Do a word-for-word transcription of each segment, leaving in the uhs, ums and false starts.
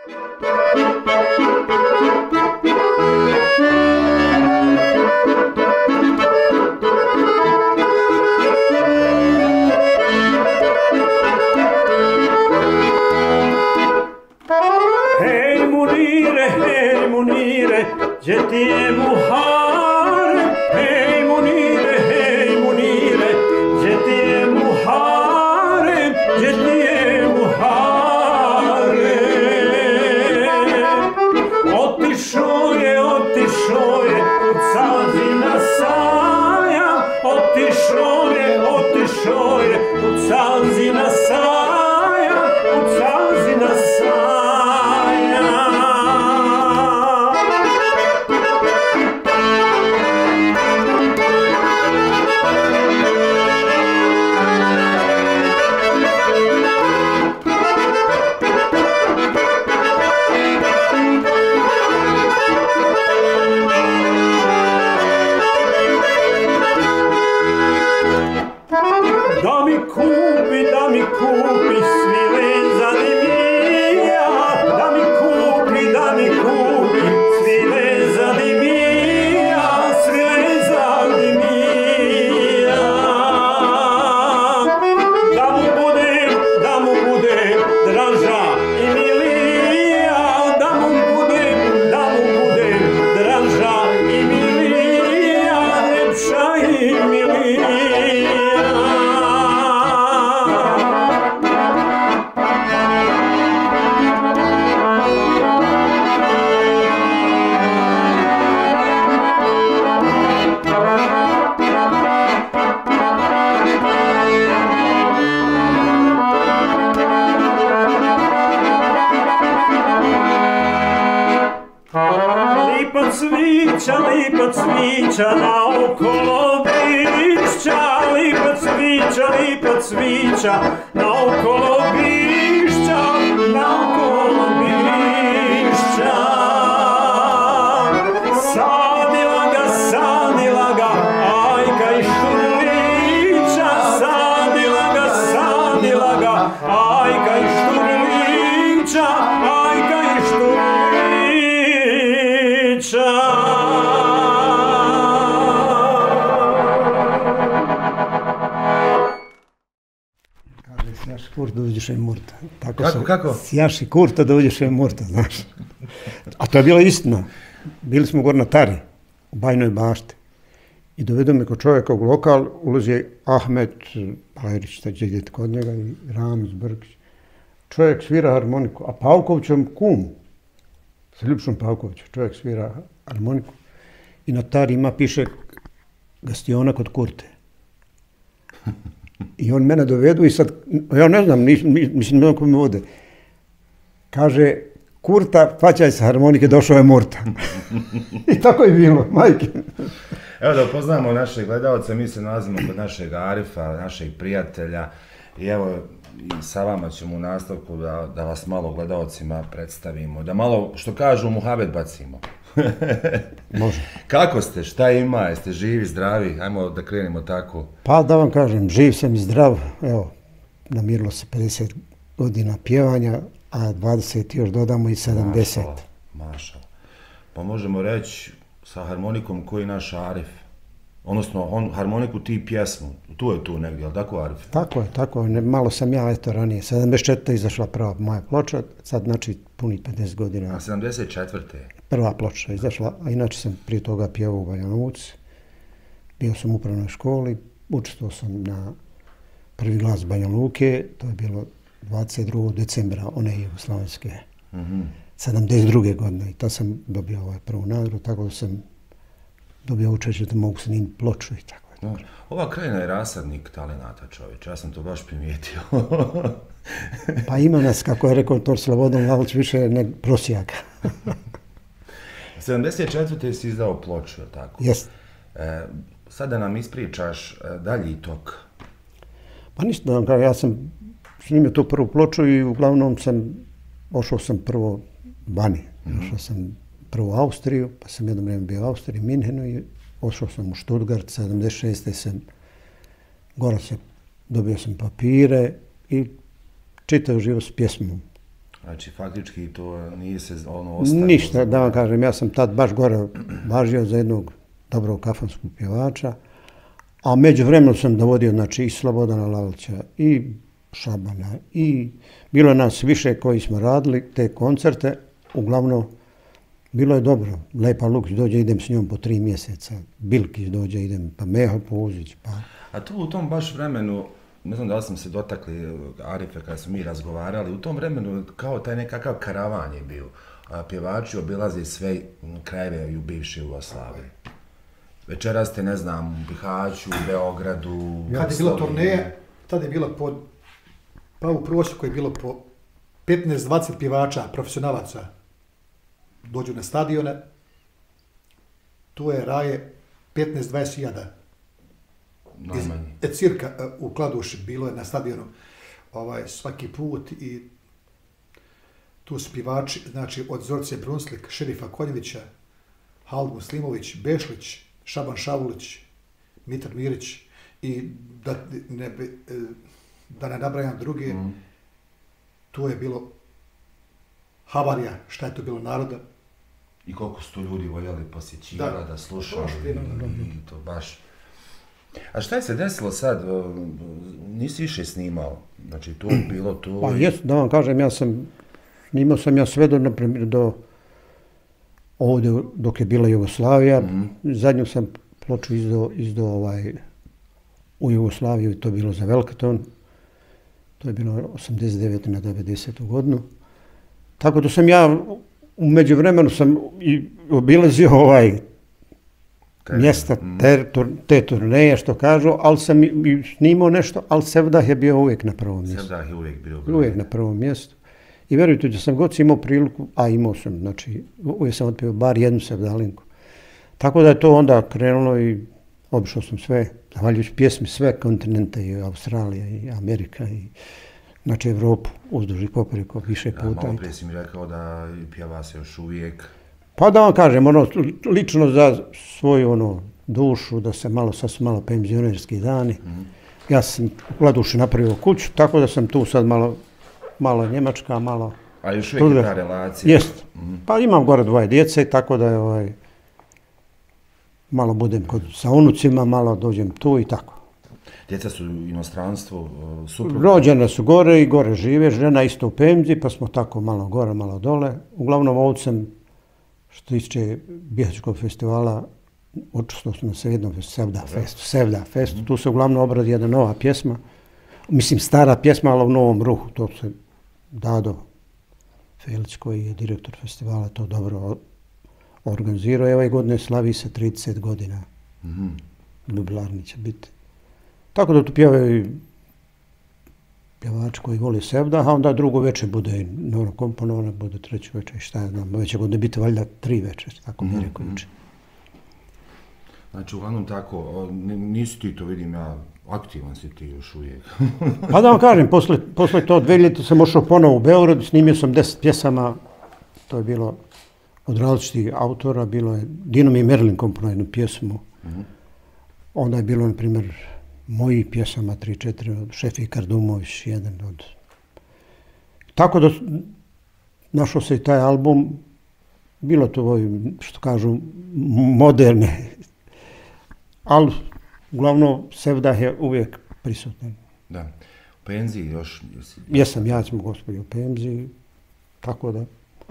Gdje ti je Muharem, hej Munire, hej Munire, gdje ti je Muharem, gdje ti je Muharem. Otišao je, otišao je, od Salzina sajam, otišao je, otišao je, od Salzina sajam, od Salzina sajam. Da mi kupi, da mi kupi svi vezani mija, da mi kupi, da mi kupi svi vezani mija, svi vezani mija. Da mu budem, da mu budem draža i milija, da mu budem, da mu budem draža i milija, lepša i milija. Lipa cvića, lipa cvića naokolo bišća, lipa cvića, lipa cvića naokolo bišća, naokolo bišća. Sadila ga, sadila ga, ajka i šturlića, sadila ga, sadila ga, ajka i šturlića, ajka i šturlića. Kaže, sjaši kurt da uđeš i murta. Kako, kako? Sjaši kurta da uđeš i murta, znaš. A to je bila istina. Bili smo gore na Tari, u Bajnoj Bašti. I dovedu me kod čovjeka u lokal, ulazi Ahmet Bajrić, tađe je kod njega, i Ramić Brkić. Čovjek svira harmoniku, a Pavkovićem kum, sa Ljupšom Pavkovićem, čovjek svira harmoniku. I na Tari ima, piše, gastiona kod Kurte. I on mene dovedu i sad, ja ne znam, nis, mislim, ne znam ko me vode. Kaže, Kurta, paćaj sa harmonike, došao je Murta. I tako je bilo, majke. Evo da upoznamo naše gledalce, mi se nalazimo kod našeg Arifa, našeg prijatelja. I evo, i sa vama ćemo u nastavku da, da vas malo gledalcima predstavimo, da malo, što kažu, muhabet bacimo. Može. Kako ste, šta ima, jeste živi, zdravi, ajmo da krenemo tako. Pa da vam kažem, živ sam i zdrav, evo, namirilo se pedeset godina pjevanja, a dvadeset još dodamo i sedamdeset. Mašala, mašala. Pa možemo reći sa harmonikom koji naš Arif, odnosno on harmoniku ti pjesmu, tu je tu negdje, ali tako Arif? Tako je, tako je, malo sam ja eto ranije, sedamdeset četvrte izašla prva moja ploča, sad znači puni pedeset godina. A sedamdeset četvrte Prva ploča izašla, a inače sam prije toga pjevao u Banja Luci, bio sam u upravnoj školi, učestvovao sam na prvi glas Banja Luke, to je bilo dvadeset drugog decembra one jugoslavenske, mm-hmm. sedamdeset druge godine i tad sam dobio ovaj prvu nagradu, tako da sam dobio učešće da mogu snimiti ploču i tako. No, ova krajina je rasadnik talenata, čovječ, ja sam to baš primijetio. Pa ima nas, kako je rekao Tor Slobodan Lalić, više nek prosjaka. sedamdeset četvrte si izdao ploču, je tako? Jest. E, sad da nam ispričaš e, dalji tok. Pa ništa da vam kažem, ja sam snimio tu prvu ploču i uglavnom sam, ošao sam prvo vani, mm-hmm. ošao sam prvo u Austriju, pa sam jedno vrijeme bio u Austriji, Minhenu i ošao sam u Stuttgart, sedamdeset šeste sam, gore se, dobio sam papire i čitao život s pjesmom. Znači, faktički to nije se ono ostavilo. Ništa, da vam kažem, ja sam tad baš gore važio za jednog dobrog kafanskog pjevača, a međuvremeno sam dovodio, znači, i Slobodana Lalića, i Šabana, i bilo je nas više koji smo radili te koncerte, uglavnom, bilo je dobro. Lepa Lukić dođe, idem s njom po tri mjeseca, Bilkić dođe, idem, pa Meho Puzić, pa... A tu u tom baš vremenu, ne znam da li smo se dotakli Arife kada smo mi razgovarali, u tom vremenu kao taj nekakav karavan je bio. A pjevači obilaze sve krajeve i u bivšoj Jugoslaviji. Večeras ste, ne znam, u Bihaću, u Beogradu... Kad je bila turneja, tada je bilo po... Pa u prosjeku je bilo po petnaest dvadeset pjevača, profesionalaca. Dođu na stadione, tu je raje petnaest dvadeset hiljada. Najmanje. E, cirka u Kladuši bilo je na stadionu ovaj, svaki put i tu su pjevači, znači od Zorice Brunslik, Šerifa Konjevića, Halid Muslimović, Bešlić, Šaban Šavulić, Mitar Mirić i da ne, da ne nabrajam druge, mm. tu je bilo havarija, šta je to bilo naroda. I koliko su to ljudi voljeli posjećivali, da, da slušali, i, i to baš... A šta je se desilo sad? Nisi više snimao? Znači, tu je bilo tu... Pa jes, da vam kažem, ja sam, snimao sam ja sve do, naprimjer, do ovdje dok je bila Jugoslavija. Mm-hmm. Zadnju sam ploču izdao, izdao ovaj, u Jugoslaviju i to je bilo za Velkaton. To je bilo osamdeset devete na devedesetu godinu. Tako da sam ja, u međuvremenu sam i obilazio ovaj mjesta, te, te turneje, što kažu, ali sam i snimao nešto, ali Sevdah je bio uvijek na prvom mjestu. Sevdah je uvijek bio. Uvijek na prvom mjestu. I vjerujte da sam god imao priliku, a imao sam, znači, uvijek sam otpio bar jednu Sevdalinku. Tako da je to onda krenulo i obišao sam sve, zahvaljujući pjesmi, sve kontinente, i Australija, i Amerika, i znači Evropu, uzduž i popreko, više puta. Da, malo prije si mi rekao da pjeva se još uvijek. Pa da vam kažem, ono, lično za svoju ono, dušu, da se malo, sad su malo penzionerski dani. Mm-hmm. Ja sam u Kladuši napravio kuću, tako da sam tu sad malo, malo Njemačka, malo... A još uvijek je ta relacija? Jest. Mm-hmm. Pa imam gore dvoje djece, tako da je ovaj, malo budem kod, sa unucima, malo dođem tu i tako. Djeca su u inostranstvu, supruga? Rođene su gore i gore žive, žena isto u Pemzi, pa smo tako malo gore, malo dole. Uglavnom ovdje sam, što tiče Bihaćkog festivala, učestvovao sam se jednom Sevdah festu. Sevdah festu, tu se uglavnom obradi jedna nova pjesma. Mislim, stara pjesma, ali u novom ruhu. To se Dado Felić, koji je direktor festivala, to dobro organizirao. I ove godine slavi se trideset godina. Mm-hmm. Jubilarni će biti. Tako da tu pjevaju pjevači koji voli Sevdah, a onda drugo večer bude novo komponovano, bude treće večer, šta ja znam, već će godine biti valjda tri večer, tako mi mm-hmm. rekao juče. Znači, uglavnom tako, nisi ti to, vidim ja, aktivan si ti još uvijek. Pa da vam kažem, posle, posle to dve ljeta sam ošao ponovo u Beograd, snimio sam deset pjesama, to je bilo od različitih autora, bilo je, Dino mi Merlin komponovao jednu pjesmu, mm-hmm. onda je bilo, na primjer, mojih pjesama, tri, četiri, od Šefik Kardumović, jedan od... Tako da našao se i taj album, bilo to ovoj, što kažu, moderne, ali uglavnom Sevdah je uvijek prisutan. Da. U penziji još... Jesi... Jesam, ja sam gospodin u penziji, tako da...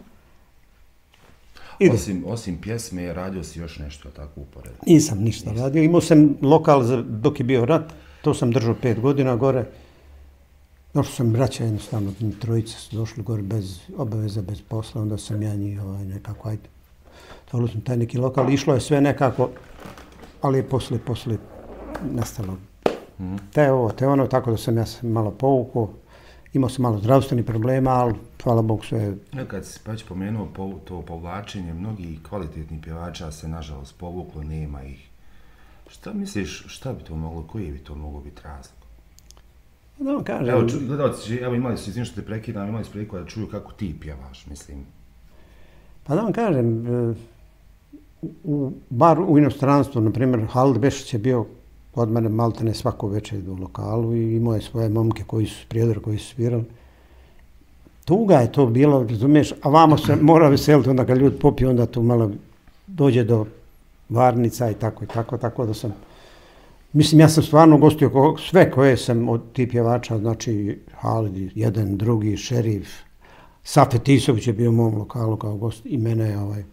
Osim, osim pjesme, radio si još nešto tako uporedo? Nisam ništa Nisam. radio. Imao sam lokal za, dok je bio rat, to sam držao pet godina gore. Došao sam braća jednostavno, trojice su došli gore bez obaveza, bez posla, onda sam ja njih ovaj, nekako, ajde. Tvorio sam taj neki lokal, išlo je sve nekako, ali je posle, posle nastalo. Mm-hmm. Te ovo, te ono, tako da sam ja sam malo povukao. Imao sam malo zdravstvenih problema, ali hvala Bogu sve... Kad si već pomenuo po, to povlačenje, mnogi kvalitetni pjevača se nažalost povuklo, nema ih. Šta misliš, šta bi to moglo, koji bi to moglo biti razlog? Da vam kažem... Evo, ču, gledalci, evo imali su, izvim što te prekidam, imali su priliku da čuju kako ti pjevaš, mislim. Pa da vam kažem, u, bar u inostranstvu, na primjer, Halid Bešić je bio kod mene maltene svako večer u lokalu i imao je svoje momke koji su prijedor, koji su svirali. tuga je to bilo, razumiješ, a vamo se mora veseliti, onda kad ljudi popiju, onda tu malo dođe do varnica i tako i tako, tako da sam, mislim, ja sam stvarno gostio ko, sve koje sam od tih pjevača, znači Halid, jedan, drugi, Šerif, Safet Isović je bio u mom lokalu kao gost i mene je ovaj,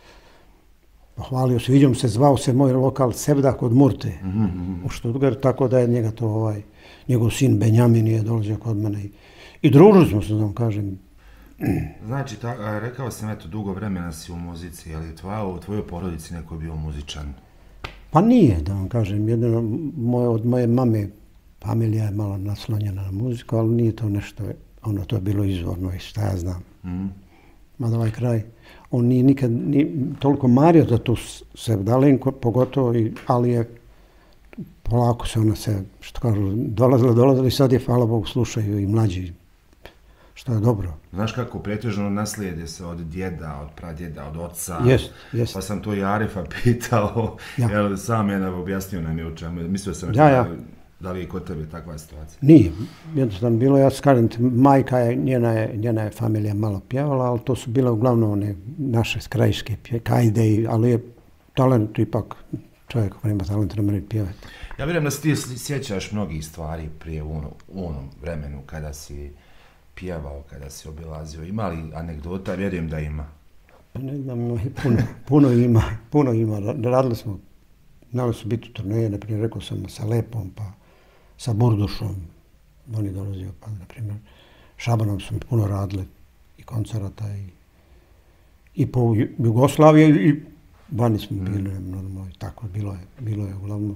pohvalio se, vidim se, zvao se moj lokal Sevda kod Murte mm-hmm. u Štutgar, tako da je njega to, ovaj, njegov sin Benjamin je dolazio kod mene i, i družili smo se, znam, kažem. Znači, ta, a, rekao sam, eto, dugo vremena si u muzici, ali tvoja, u tvojoj porodici neko je bio muzičan? Pa nije, da vam kažem, jedino moje, od moje mame familija je malo naslonjena na muziku, ali nije to nešto, ono, to je bilo izvorno i šta ja znam. Mm. Mada ovaj kraj, on nije nikad nije toliko mario za tu Sevdalenko, pogotovo, i, ali je polako se ona se, što kažu, dolazila, dolazila i sad je, hvala Bogu, slušaju i mlađi, što je dobro. Znaš kako, pretežno naslijede se od djeda, od pradjeda, od oca. Jest, jest. Pa sam to i Arifa pitao, ja. Jer sam je objasnio nam je o čemu. Mislio sam ja, ja. Da, da li je kod tebe takva situacija? Nije, jednostavno bilo, ja kažem, majka je, njena je, njena je familija malo pjevala, ali to su bile uglavnom one naše krajiške kajde, ali je talent ipak, čovjek koji ima talent ne može pjevati. Ja vjerujem da se ti sjećaš mnogih stvari prije u, u onom vremenu kada si pjevao, kada si obilazio. Ima li anegdota? Vjerujem da ima. Ne znam, puno, puno ima, puno ima. Radili smo, znali su biti turneje, naprimjer, rekao sam sa Lepom, pa sa Burdušom, on je dolazio, pa, naprimjer, Šabanom smo puno radili i koncerata i, i po Jugoslaviji i vani smo mm. bili, normalno, i tako, bilo je, bilo je uglavnom.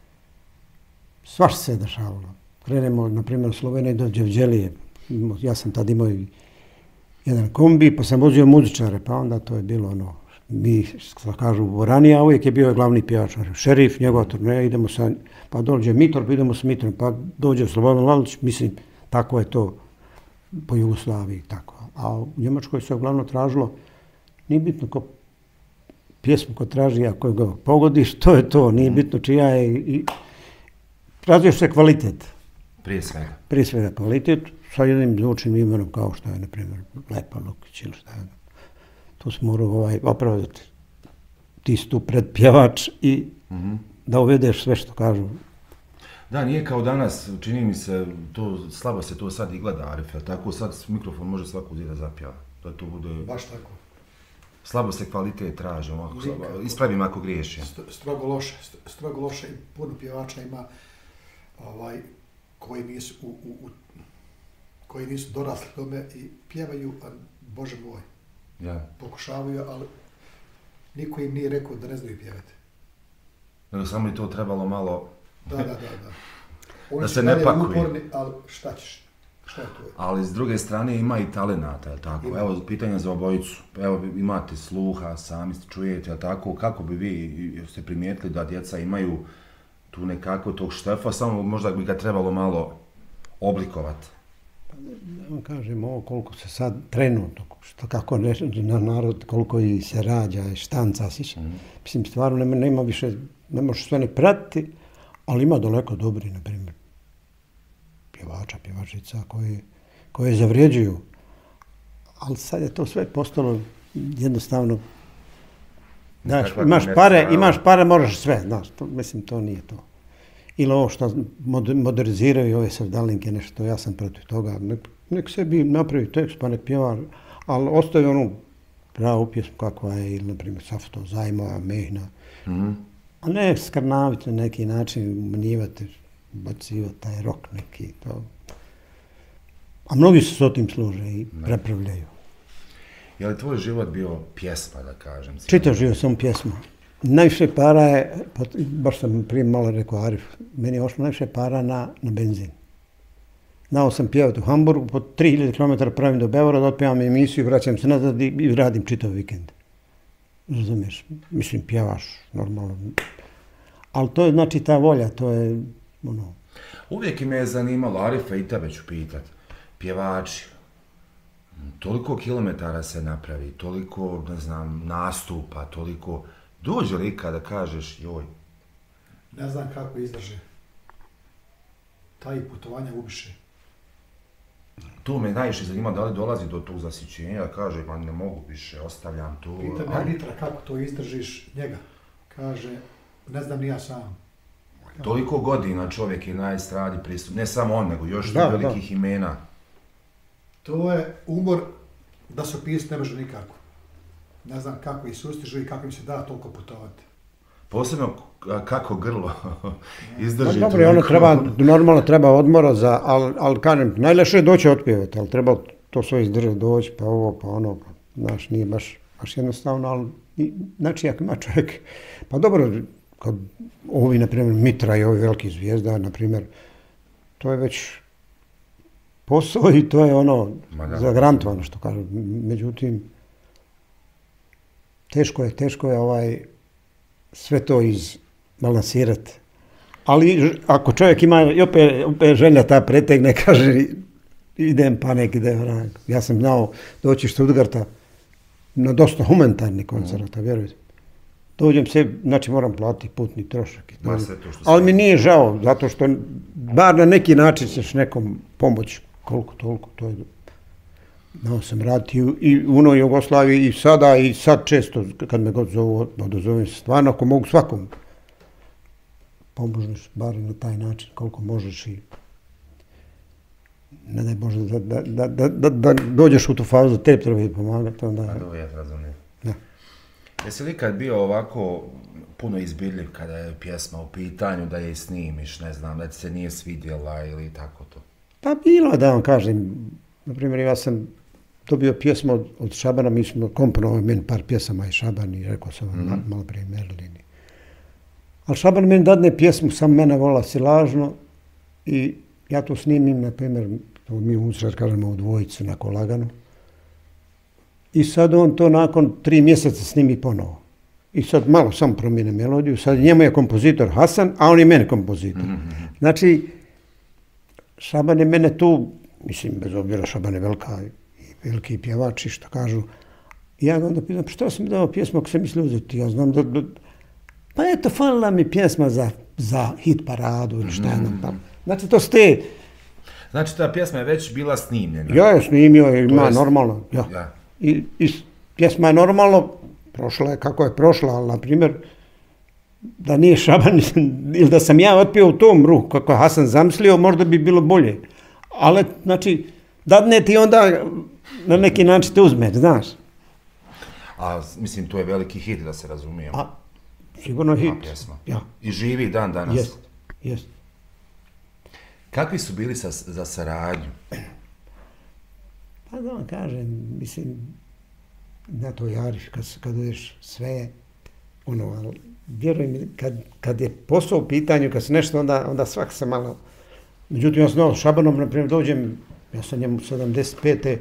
Svašta se je dešavalo. Krenemo, naprimjer, u Sloveniji do Đevđelije. Ja sam tad imao jedan kombi, pa sam vozio muzičare, pa onda to je bilo ono, mi, što kažu, u Vorani, a uvijek je bio glavni pjevač, Šerif, njegova turneja, idemo sa, pa dođe Mitor, pa idemo sa Mitorom, pa dođe Slobodan Lalić, mislim, tako je to po Jugoslaviji, tako. A u Njemačkoj se uglavnom tražilo, nije bitno ko pjesmu ko traži, ako ga pogodiš, to je to, nije bitno čija je i tražio se kvalitet. Prije svega. Prije svega kvalitet, sa jednim zvučnim imenom kao što je, na primjer, Lepa Lukić ili šta je. Tu se mora ovaj, opravdati. Ti si tu predpjevač i mm-hmm. da uvedeš sve što kažu. Da, nije kao danas, čini mi se, to, slabo se to sad i gleda, Arif, tako sad mikrofon može svako uzeti da zapjeva. Da to bude... Baš tako. Slabo se kvalitet traži, ovako, slabo, ispravim ako griješim. Strogo loše, strogo loše i puno pjevača ima ovaj, koji nisu u, u, u koji nisu dorasli tome i pjevaju, a Bože moj, ja. Pokušavaju, ali niko im nije rekao da ne znaju pjevati. Nego samo je to trebalo malo... Da, da, da. da. Oni da se ne pakuju. Uporni, ali šta ćeš? Šta je to? Ali s druge strane ima i talenata, je tako? Ima. Evo, pitanje za obojicu. Evo, imate sluha, sami čujete, je tako? Kako bi vi ste primijetili da djeca imaju tu nekako tog štefa, samo možda bi ga trebalo malo oblikovati? Da vam kažem ovo koliko se sad trenutno, što kako ne, na narod, koliko i se rađa i štanca, siš. Mm. Mislim, stvarno nema, nema više, ne možeš sve ne pratiti, ali ima daleko dobri, na primjer, pjevača, pjevačica koji, koje zavrijeđuju. Ali sad je to sve postalo jednostavno, znaš, imaš pare, imaš pare, možeš sve, znaš, to, mislim, to nije to. Ili ovo što moderniziraju ove Sevdalinke, nešto, ja sam protiv toga. Nek, nek sebi napravi tekst pa nek pjeva, ali ostavi onu pravu pjesmu kakva je, ili na primjer Safto, Zajmova, Mehna. Mm-hmm. A ne skrnaviti na neki način, umanjivati, bacivati taj rok neki. To. A mnogi se s otim služe i ne. Prepravljaju. Je li tvoj život bio pjesma, da kažem? Čitav život sam pjesma. Najviše para je, baš sam prije malo rekao Arif, meni je ošlo najviše para na, na benzin. Znao sam pjevati u Hamburgu, po tri hiljade kilometara pravim do Beograda, otpevam emisiju, vraćam se nazad i, i radim čitav vikend. Razumiješ? Mislim, pjevaš normalno. Ali to je znači ta volja, to je ono... Uvijek me je zanimalo, Arifa, i tebe ću pitat, pjevači, toliko kilometara se napravi, toliko, ne znam, nastupa, toliko... Dođe li kada kažeš, joj? Ne znam kako izdrže. Taj putovanja ubiše. Tu me najviše zanima da li dolazi do tog zasićenja, kaže, pa ne mogu više, ostavljam tu. Pitam ja Nitra kako to izdržiš njega. Kaže, ne znam ni ja sam. Toliko godina čovjek je na estradi pristup, ne samo on, nego još Da, velikih da. imena. To je umor da se opisati ne može nikako. Ne znam kako ih sustižu i kako im se da toliko putovati. Posebno k- kako grlo izdrži. Pa dobro, ono toliko- treba, normalno treba odmora za, ali al, kažem, najlakše je doći otpjevati, ali treba to sve izdržati, doći, pa ovo, pa ono, pa, znaš, nije baš, baš jednostavno, ali, i, znači, ako ima čovjek, pa dobro, kad ovi, na primjer, Mitra i ovi veliki zvijezda, na primjer, to je već posao i to je ono, Ma da. zagarantovano, što kažu, međutim, teško je, teško je ovaj, sve to izbalansirati. Ali ž- ako čovjek ima, i opet, opet želja ta pretegne, kaže idem pa nek ide vrag. Ja sam znao doći iz Stuttgarta na dosta humanitarni koncerta, vjerujte. Dođem se, znači moram platiti putni trošak. i to. Ma, sve to što Ali se- mi nije žao, zato što bar na neki način ćeš nekom pomoći, koliko toliko, to je. Znao sam raditi i- i u onoj Jugoslaviji i sada i sad često kad me god zovu, odozovem se stvarno ako mogu svakom pomožeš, bar na taj način koliko možeš i ne daj Bože da, da, da, da, da, da dođeš u tu fazu da tebi treba pomagati, onda. Pa dobro, ja razumijem. Da. Jesi li kad bio ovako puno izbirljiv kada je pjesma u pitanju, da je i snimiš, ne znam, da ti se nije svidjela ili tako to? Pa bilo je da vam kažem, na primjer ja sam dobio pjesmu od, od Šabana, mi smo komponovali meni par pjesama i Šaban i rekao sam vam mm-hmm. malo prije Merlini. Ali Šaban meni dadne pjesmu, sam mene vola si lažno i ja to snimim, na primjer, to mi u Usrar kažemo u dvojicu, onako lagano. I sad on to nakon tri mjeseca snimi ponovo. I sad malo sam promijene melodiju, sad njemu je kompozitor Hasan, a on je meni kompozitor. Mm-hmm. Znači, Šaban je mene tu, mislim, bez obzira Šaban je velika i veliki pjevači, što kažu. I ja ga onda pitam, pa što sam mi dao pjesmu ako sam mislio uzeti? Ja znam da, da pa eto, falila mi pjesma za, za hit paradu ili šta je nam pa. Znači, to ste, Znači, ta pjesma je već bila snimljena. ja je snimio i ima jest- normalno. Ja. Ja. I, I pjesma je normalno, prošla je kako je prošla, ali na primjer, da nije Šaban ili da sam ja otpio u tom ruhu kako je Hasan zamislio, možda bi bilo bolje. Ali, znači, dadne ti onda na neki način te uzme, znaš. A mislim, to je veliki hit, da se razumijemo. A, sigurno je hit. Ta pjesma. Ja, I živi dan danas. jest, jest. Kakvi su bili sa, za saradnju? Pa da vam kažem, mislim, na to Jarif, kad, kad ideš sve, ono, ali vjeruj mi, kad, kad je posao u pitanju, kad se nešto, onda, onda svak se malo. Međutim, ja sam znao, Šabanom, na primjer, dođem, ja sam njemu sedamdeset pete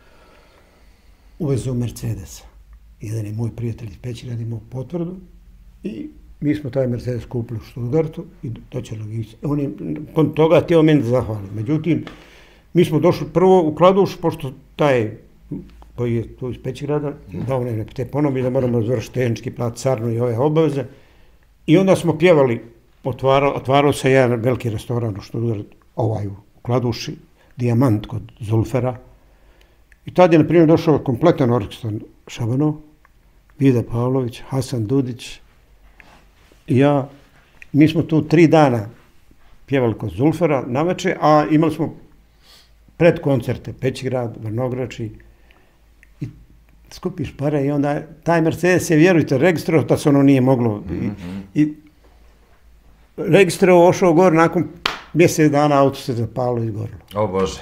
uvezao Mercedesa. Jedan je moj prijatelj iz Pećina imao potvrdu i mi smo taj Mercedes kupili u Stuttgartu i doćelo ga. On je kod toga htio meni da zahvali. Međutim, mi smo došli prvo u Kladuš, pošto taj koji je tu iz Pećigrada dao ne te ponovi da moramo završiti tehnički plac, carnu i ove obaveze. I onda smo pjevali, otvarao, otvarao se jedan veliki restoran u Stuttgartu, ovaj u Kladuši, Dijamant kod Zulfera. I tad je, na primjer, došao kompletan orkestar Šabanov, Vida Pavlović, Hasan Dudić i ja. Mi smo tu tri dana pjevali kod Zulfera navečer, a imali smo predkoncerte, Pećigrad, Vrnograči i skupiš pare i onda taj Mercedes je, vjerujte, registrovao, da se ono nije moglo. Mm-hmm. I, i registrovao, ošao gore, nakon mjesec dana auto se zapalo i izgorilo. O Bože.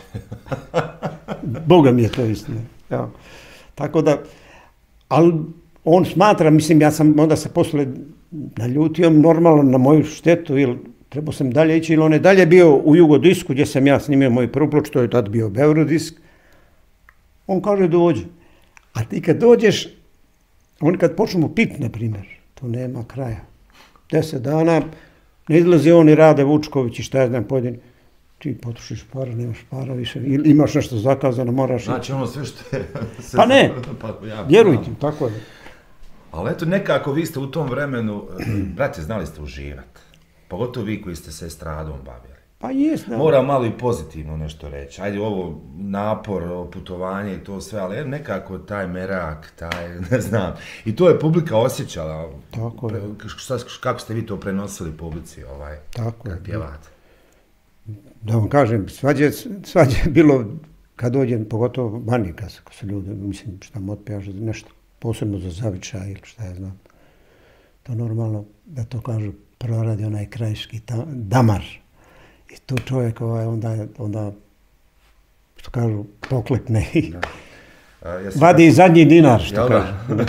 Boga mi je to istina. Ja. Tako da, ali on smatra, mislim, ja sam onda se posle naljutio normalno na moju štetu, ili trebao sam dalje ići, ili on je dalje bio u Jugodisku, gdje sam ja snimio moj prvu ploču, to je tad bio Beogradisk. On kaže dođi. A ti kad dođeš, oni kad počnemo pit, na primjer, to nema kraja. Deset dana, ne izlazi on i Rade Vučković i šta ja znam pojedini. Ti potrošiš para, nemaš para više, ili imaš nešto zakazano, moraš... Znači ono sve što je... Pa ne, pa, ja, vjerujte, tako je. Ali eto, nekako vi ste u tom vremenu, brate, znali ste uživati. Pogotovo vi koji ste se estradom bavili. Pa jest, da. Mora malo i pozitivno nešto reći. Ajde, ovo napor, putovanje i to sve, ali nekako taj merak, taj, ne znam. I to je publika osjećala. Tako je. Šta, kako ste vi to prenosili publici, ovaj, Tako kad je. pjevate? Da vam kažem, svađe, svađe je bilo kad dođem, pogotovo vani, kad su ljudi, mislim, šta mu otpjevaš nešto, posebno za zavičaj ili šta ja znam. To normalno, da to kažu, proradi onaj krajiški ta, damar. I tu čovjek ovaj, onda, onda, što kažu, poklekne i vadi da... zadnji dinar, što kažu.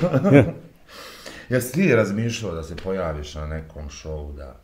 Jesi ti razmišljao da se pojaviš na nekom šovu, da...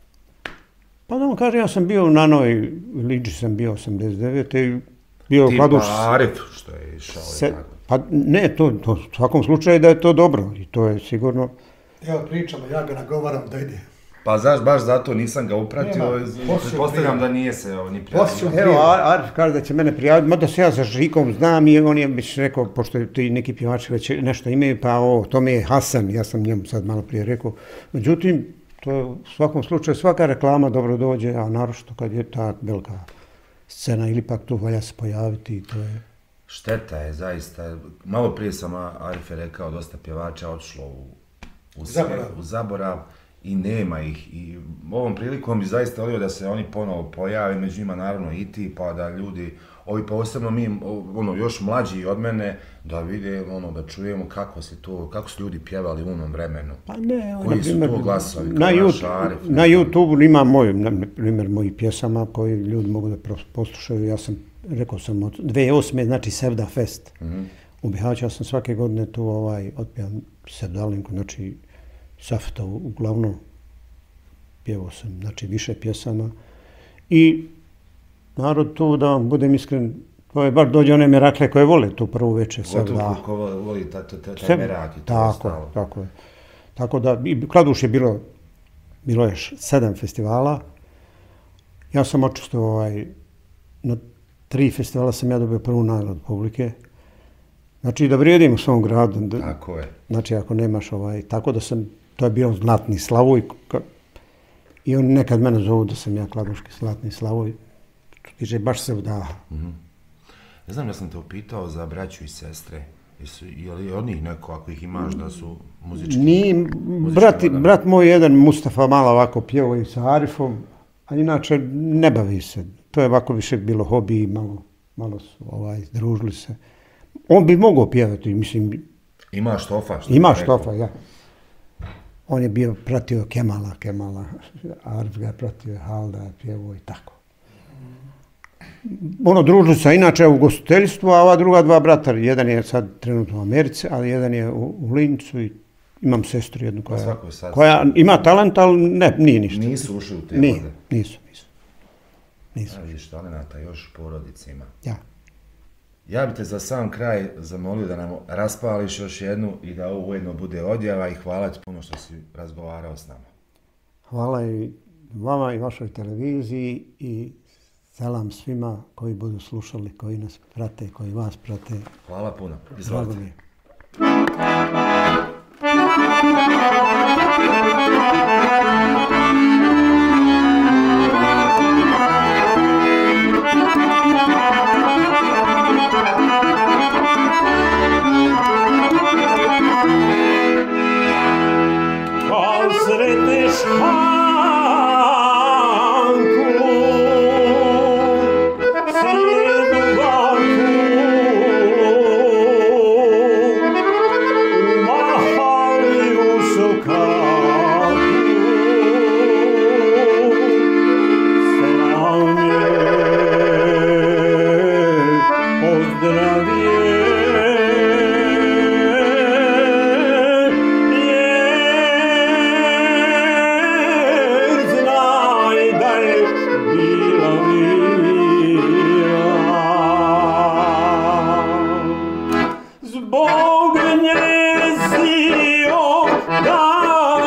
Pa da vam kažem, ja sam bio na Novoj Liđi, sam bio osamdeset devete i bio Ti Kladuš... pa Arif što je išao se, i tako. Pa ne, to, to u svakom slučaju da je to dobro i to je sigurno... Evo pričamo, ja ga nagovaram da ide. Pa znaš, baš zato nisam ga upratio, poslije postavljam prije. da nije se ovo ni Poslije prijavio. Evo, Ar- Arif kaže da će mene prijaviti, mada se ja sa Žikom znam i on je već rekao, pošto ti neki pjevači već nešto imaju, pa o, to mi je Hasan, ja sam njemu sad malo prije rekao. Međutim, to je u svakom slučaju, svaka reklama dobro dođe, a naročito kad je ta velika scena ili pak tu valja se pojaviti i to je... Šteta je, zaista. Malo prije sam Arif je rekao, dosta pjevača otišlo u, u, sve, Zaborav. u zaborav i nema ih. I ovom prilikom bi zaista volio da se oni ponovo pojave, među njima naravno i ti, pa da ljudi, ovi posebno mi, ono, još mlađi od mene, da vide, ono, da čujemo kako se to, kako su ljudi pjevali u onom vremenu. Pa ne, Koji na su primjer, to glasovi, na, kao naš YouTube, Arif, na ne znam. YouTube ima moj, na primjer, mojih pjesama koji ljudi mogu da pros- poslušaju. Ja sam, rekao sam, od dvije tisuće osme znači Sevda Fest. Mhm. U Bihaću ja sam svake godine tu ovaj, otpjevam Sevdalinku, znači Safta uglavnom pjevao sam, znači više pjesama. I narod tu, da vam budem iskren, to je bar dođe one merakle koje vole tu prvu večer. Gotovo ko voli taj ta, ta, ta Sve- merak i to tako, ostalo. tako je. Tako da, i Kladuš je bilo, bilo je š- sedam festivala. Ja sam očistovao ovaj, na tri festivala sam ja dobio prvu nagradu publike. Znači da vrijedim u svom gradu. Da, Tako je. znači ako nemaš ovaj, tako da sam, to je bio Zlatni Slavoj. ka- I oni nekad mene zovu da sam ja Kladuški Zlatni Slavoj. Što tiče baš se vdaha. Ne znam da sam te upitao za braću i sestre. Jesu, je li od njih neko, ako ih imaš, da su muzički... Ni, brat, voda. brat moj jedan, Mustafa, malo ovako pjevao i sa Arifom, a inače ne bavi se. To je ovako više bilo hobi, malo, malo su ovaj, družili se. On bi mogao pjevati, mislim, Ima štofa, što ima bih rekao. štofa, ja. On je bio pratio Kemala, Kemala, Arif ga je pratio, Halda je pjevao i tako. Ono, družili se inače u gostiteljstvu, a ova druga dva brata, jedan je sad trenutno u Americi, ali jedan je u, u Lincu i imam sestru jednu koja, svako je sad- koja ima talent, ali ne, nije ništa. Nisu ušli u te Nije, vode. nisu, nisu. Nisu, Ja, vidiš, talenata još u porodici ima. ja. Ja bi te za sam kraj zamolio da nam raspališ još jednu i da ovo ujedno bude odjava i hvala ti puno što si razgovarao s nama. Hvala i vama i vašoj televiziji i selam svima koji budu slušali, koji nas prate, koji vas prate. Hvala puno. Drago Izvolite. mi je. Kad sretneš Hanku, sjednu u mahali u sokatu, selam je, pozdrav je, jer znaj da je bila vila. Zbog njezio da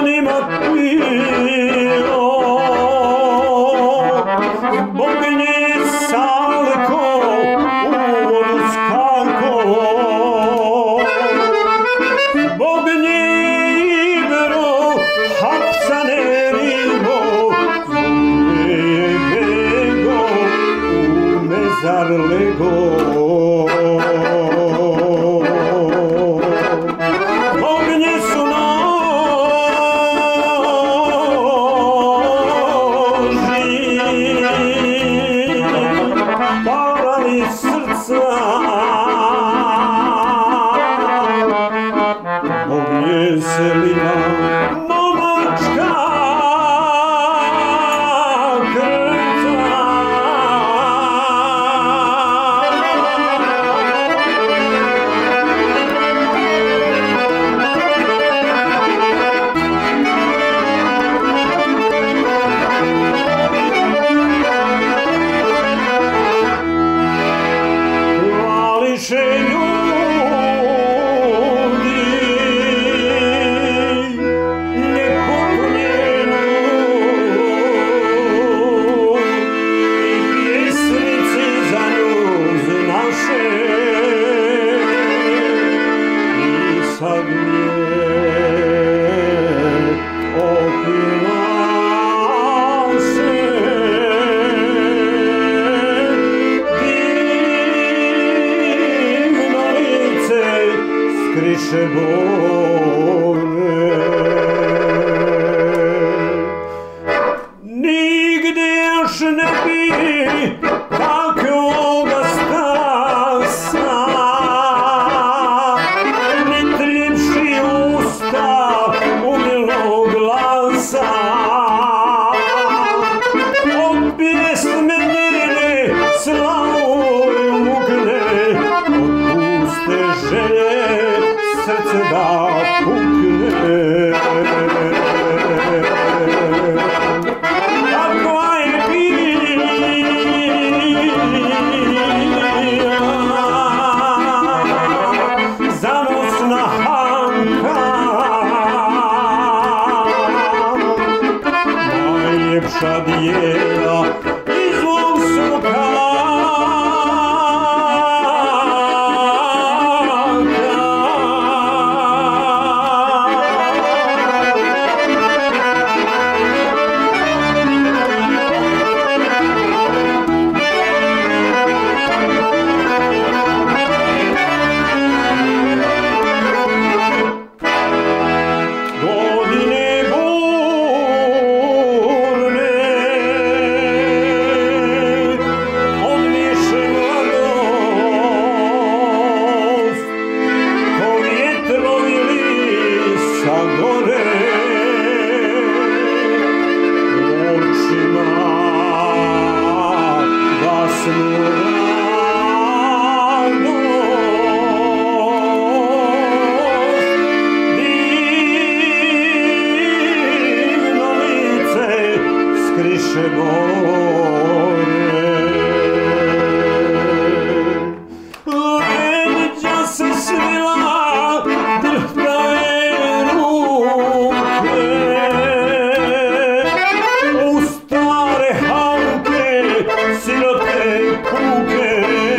Skriše bore. Nigde još ne bi takvoga stasa, ni tljepši usta umilog glasa. Od pjesme njene slavu mukne, od puste želje srce da pukne. Takva je bila zanosna Hanka, najljepša djela iz mog soka. Skriše bore. Leđa se svila, drhtave ruke, u stare Hanke sirote kuke.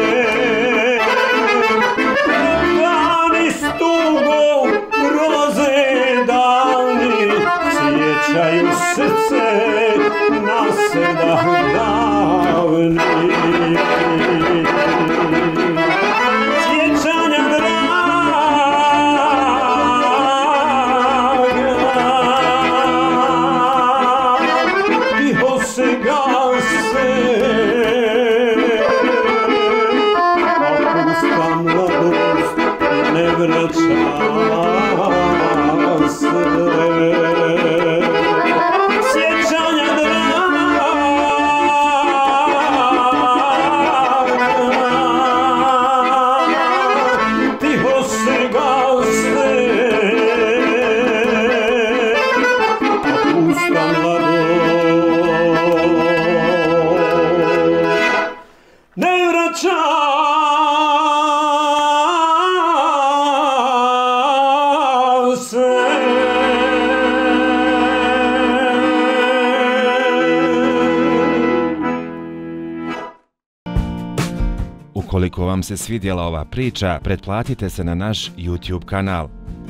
Dani s tugom roze dani, sjećaju srce na sedah davni. Sjećanja draga, tiho se gase, a pusta mladost ne vraća se. Ne vraća se. Ukoliko vam se svidjela ova priča, pretplatite se na naš YouTube kanal.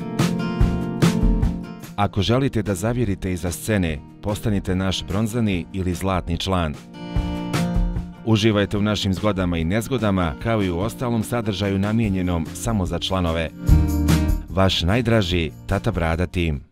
Ako želite da zavirite iza scene, postanite naš bronzani ili zlatni član. Uživajte u našim zgodama i nezgodama, kao i u ostalom sadržaju namijenjenom samo za članove. Vaš najdraži Tata Brada tim.